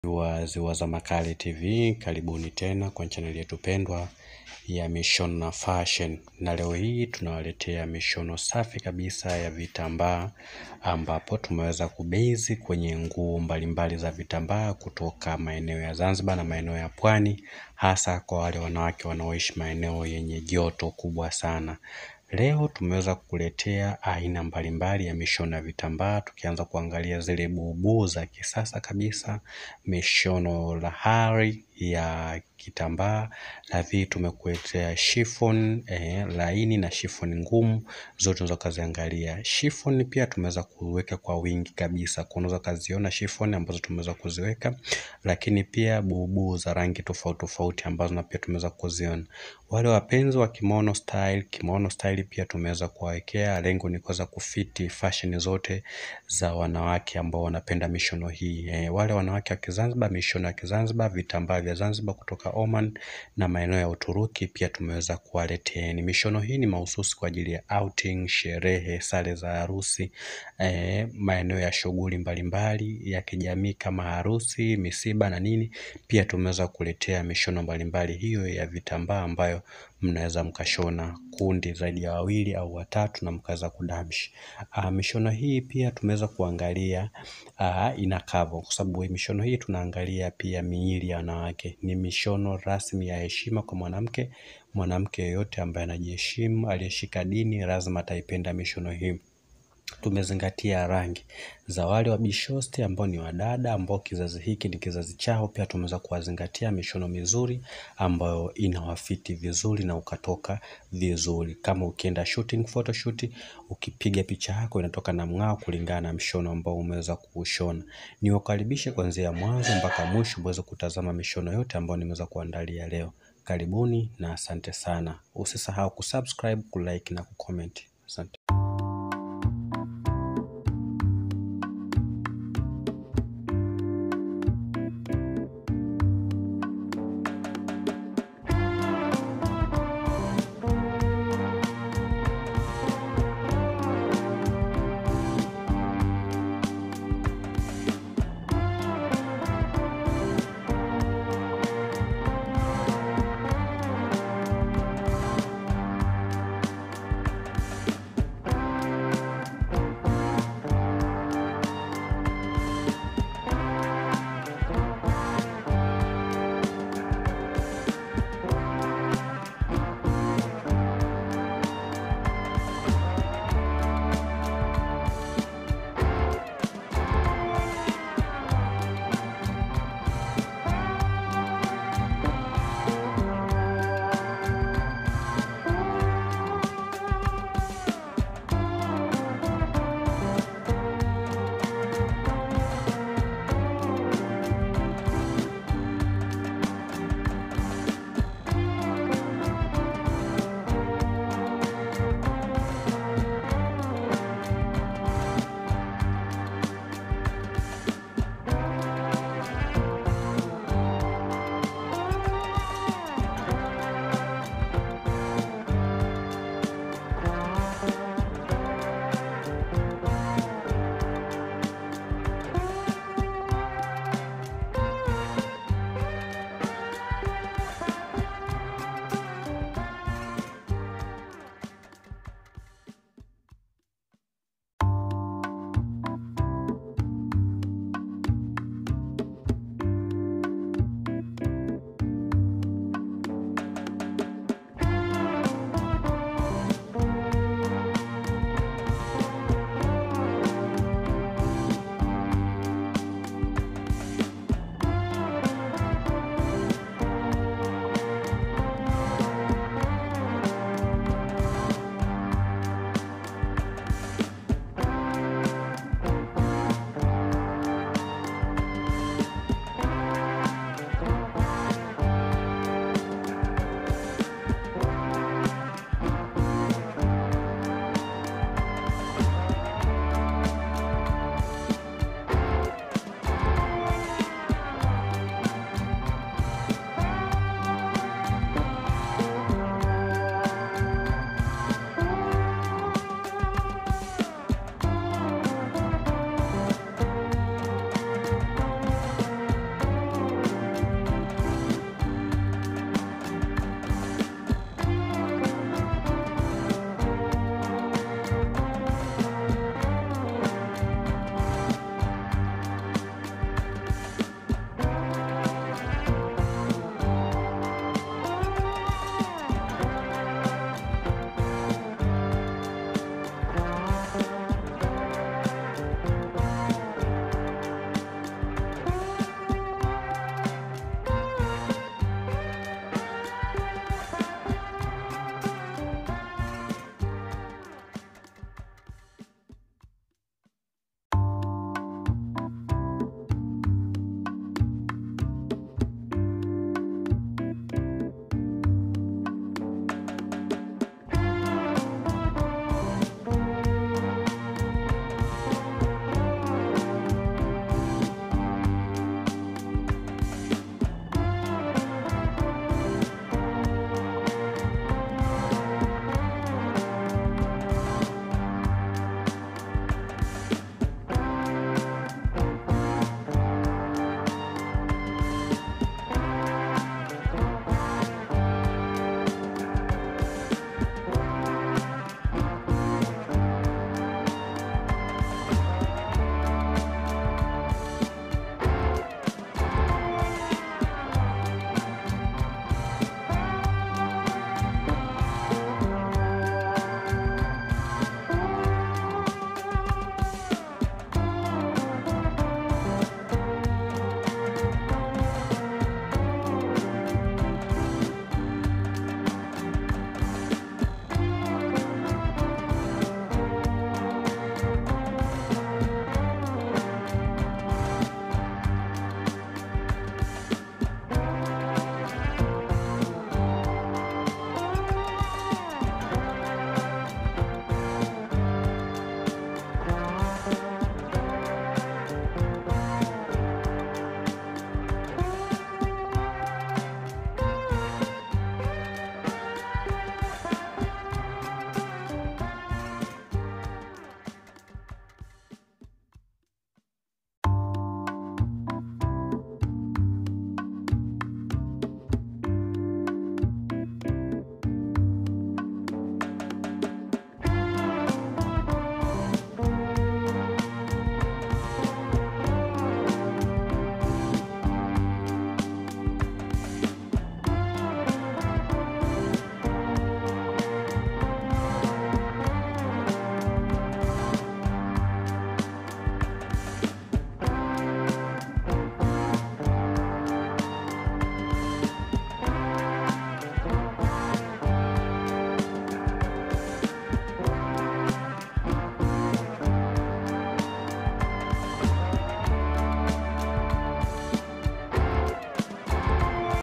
Watazamaji TV, karibuni tena kwa chaneli yetu pendwa ya Mishono na Fashion. Na leo hii tunawaletea mishono safi kabisa ya vitambaa, ambapo tumeweza kubezi kwenye nguo mbalimbali za vitambaa kutoka maeneo ya Zanzibar na maeneo ya Pwani, hasa kwa wale wanawake wanaoishi maeneo yenye joto kubwa sana. Leo tumeweza kukuletea aina mbalimbali ya mishono ya vitambaa, tukianza kuangalia zile bubu za kisasa kabisa, mishono lahari ya kitambaa, na pia tumekuletea chiffon laini na chiffon ngumu, zote tunaweza kuziangalia. Chiffon pia tumeweza kuweka kwa wingi kabisa, unaweza kuziona chiffon ambazo tumeweza kuziweka, lakini pia bubu za rangi tofauti tofauti ambazo na pia tumeweza kuziona. Wale wapenzi wa kimono style pia tumeweza kuwawekea. Lengo ni kuweza kufiti fashion zote za wanawake ambao wanapenda mishono hii. Wale wanawake wa Kizanzibar, mishono ya Kizanzibar, vitambaa vya Zanzibar kutoka Oman na maeneo ya Uturuki pia tumeweza kuwaletea. Mishono hii ni mahususi kwa ajili ya outing, sherehe, sare za harusi, maeneo ya shughuli mbalimbali ya kijamii kama harusi, misiba na nini. Pia tumeweza kuletea mishono mbalimbali hiyo ya vitambaa ambayo mnaweza mkashona kundi zaidi ya 2 au 3 na mkaza kudabishi. Mishono hii pia tumeweza kuangalia inakava, kwa sababu mishono hii tunaangalia pia miili ya wanawake. Ni mishono rasmi ya heshima kwa mwanamke. Mwanamke yeyote ambaye anajiheshimu, aliyeshika dini, lazima ataipenda mishono hii. Tumezingatia rangi za wale wa bishosti ambao ni wadada ambao kizazi hiki ni kizazi chao. Pia tumeweza kuwazingatia mishono mizuri ambayo inawafiti vizuri na ukatoka vizuri. Kama ukienda shooting, photoshoot, ukipiga picha yako inatoka na mng'ao kulingana na mshono ambao umeweza kuushona. Niwakaribishe kuanzia mwanzo mpaka mwisho uweze kutazama mishono yote ambayo nimeweza kuandalia leo. Karibuni na asante sana. Usisahau kusubscribe, kulike na kucomment. Asante.